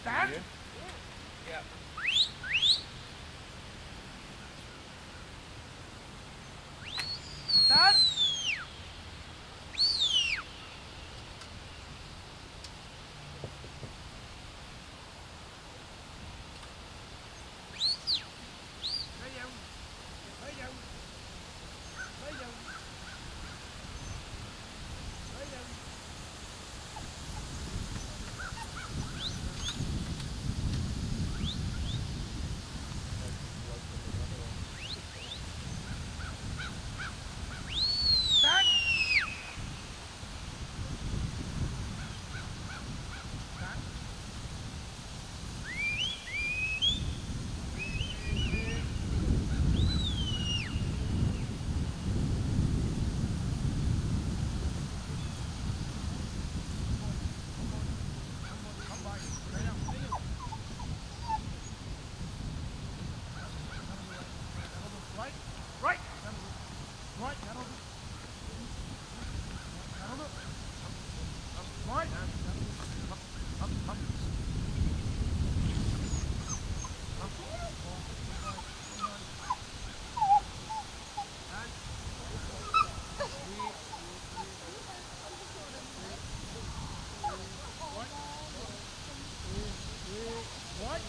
Stand. Yeah. Stand. Lấy dòng. Lấy dòng. Lấy dòng. Lấy dòng. Stand. Stand. Không bay. Lấy dòng. Lấy dòng. Right. Right. Right. Right. Up. Up. Right.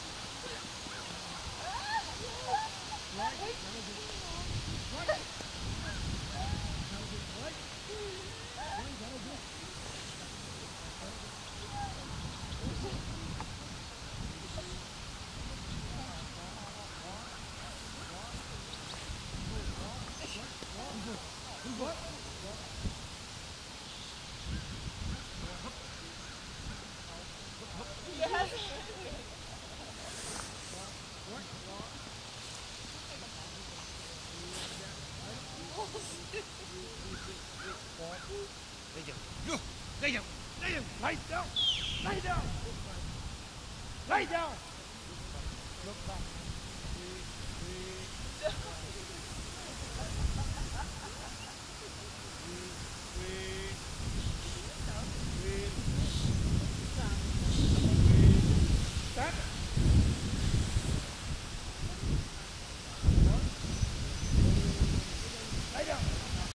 Lấy dòng. Lấy dòng. Lấy dòng. Lấy down. Lay down. Lay down. Look back.